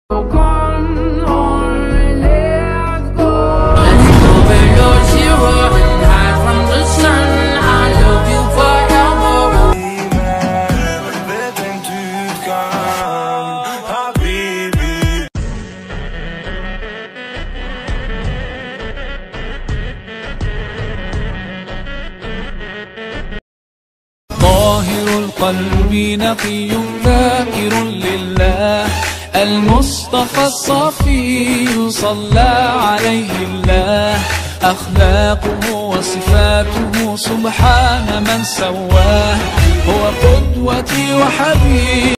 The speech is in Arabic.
طاهر القلب نقي ذاكر لله، المصطفى الصفي صلى عليه الله، أخلاقه وصفاته سبحان من سواه، هو قدوتي وحبيبي.